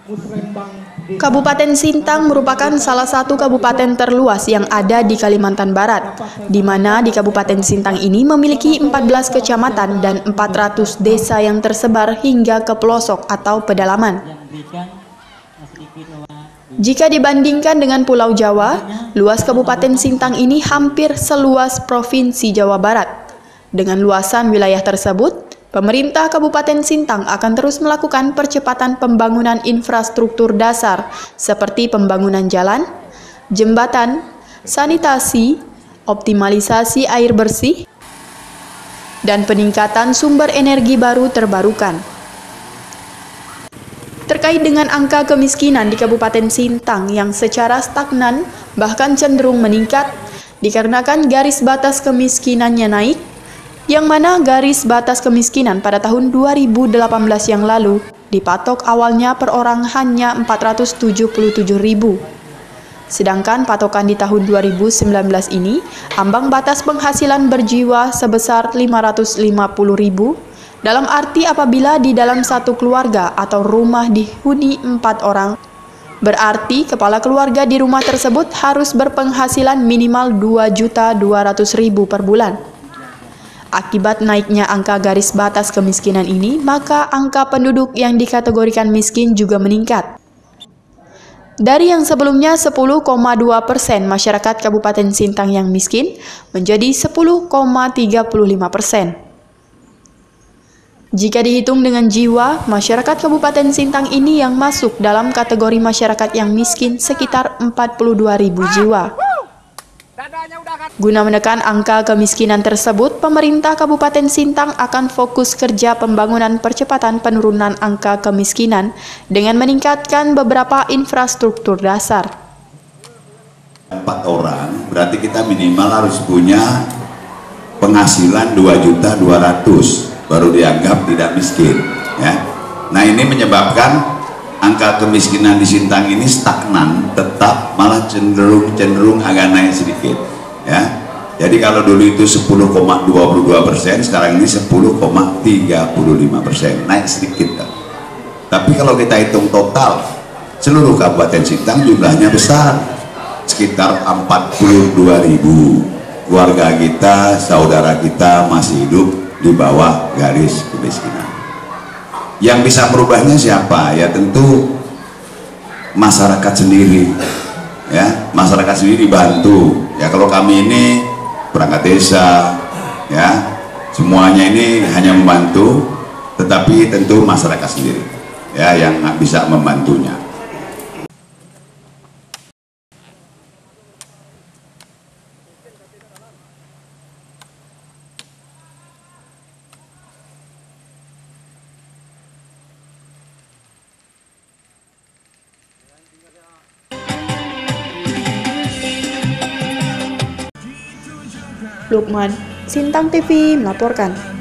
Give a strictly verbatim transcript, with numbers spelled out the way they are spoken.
Kabupaten Sintang merupakan salah satu kabupaten terluas yang ada di Kalimantan Barat, di mana di Kabupaten Sintang ini memiliki empat belas kecamatan dan empat ratus desa yang tersebar hingga ke pelosok atau pedalaman. Jika dibandingkan dengan Pulau Jawa, luas Kabupaten Sintang ini hampir seluas Provinsi Jawa Barat. Dengan luasan wilayah tersebut, pemerintah Kabupaten Sintang akan terus melakukan percepatan pembangunan infrastruktur dasar seperti pembangunan jalan, jembatan, sanitasi, optimalisasi air bersih, dan peningkatan sumber energi baru terbarukan. Terkait dengan angka kemiskinan di Kabupaten Sintang yang secara stagnan bahkan cenderung meningkat dikarenakan garis batas kemiskinannya naik, yang mana garis batas kemiskinan pada tahun dua ribu delapan belas yang lalu dipatok awalnya per orang hanya empat ratus tujuh puluh tujuh ribu. Sedangkan patokan di tahun dua ribu sembilan belas ini, ambang batas penghasilan berjiwa sebesar lima ratus lima puluh ribu, dalam arti apabila di dalam satu keluarga atau rumah dihuni empat orang, berarti kepala keluarga di rumah tersebut harus berpenghasilan minimal dua juta dua ratus ribu per bulan. Akibat naiknya angka garis batas kemiskinan ini, maka angka penduduk yang dikategorikan miskin juga meningkat. Dari yang sebelumnya sepuluh koma dua persen masyarakat Kabupaten Sintang yang miskin menjadi sepuluh koma tiga puluh lima persen. Jika dihitung dengan jiwa, masyarakat Kabupaten Sintang ini yang masuk dalam kategori masyarakat yang miskin sekitar empat puluh dua ribu jiwa. Guna menekan angka kemiskinan tersebut, pemerintah Kabupaten Sintang akan fokus kerja pembangunan percepatan penurunan angka kemiskinan dengan meningkatkan beberapa infrastruktur dasar. Empat orang, berarti kita minimal harus punya penghasilan dua juta dua ratus ribu baru dianggap tidak miskin. Ya. Nah ini menyebabkan angka kemiskinan di Sintang ini stagnan, tetap malah cenderung cenderung agak naik sedikit. Ya, jadi kalau dulu itu sepuluh koma dua puluh dua persen, sekarang ini sepuluh koma tiga puluh lima persen, naik sedikit. Kan? Tapi kalau kita hitung total seluruh Kabupaten Sintang jumlahnya besar, sekitar empat puluh dua ribu keluarga kita, saudara kita masih hidup di bawah garis kemiskinan. Yang bisa merubahnya siapa? Ya tentu masyarakat sendiri. Ya, masyarakat sendiri dibantu. Ya kalau kami ini perangkat desa, ya semuanya ini hanya membantu, tetapi tentu masyarakat sendiri, ya yang bisa membantunya. Lukman, Sintang T V melaporkan.